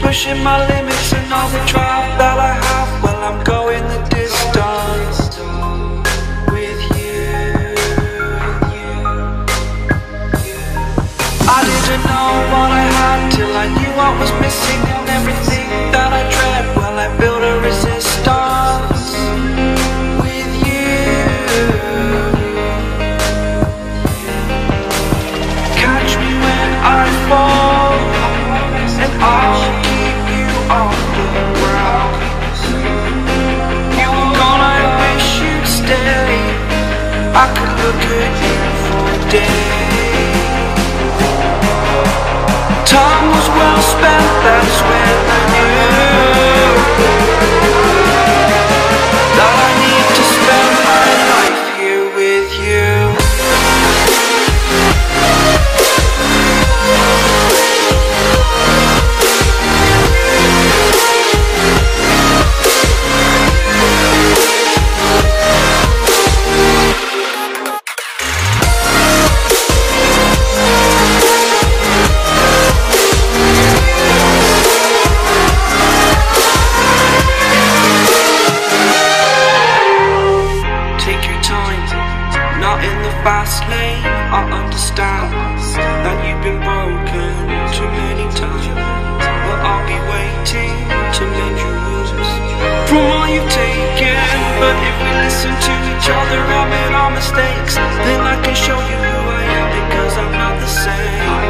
pushing my limits and all the drive that I have. Well, I'm going the distance with you. I didn't know what I had till I knew what was missing, and everything that I dread, well, I built a resistance with you. Catch me when I fall, and I'll keep you on the ground. You were gone, I wish you'd stay. I could look at you for days. Time was well spent, that's when I knew that I need to spend my life here with you. Not in the fast lane, I understand that you've been broken too many times, but I'll be waiting to mend your wounds from all you've taken. But if we listen to each other, admit our mistakes, then I can show you who I am, because I'm not the same.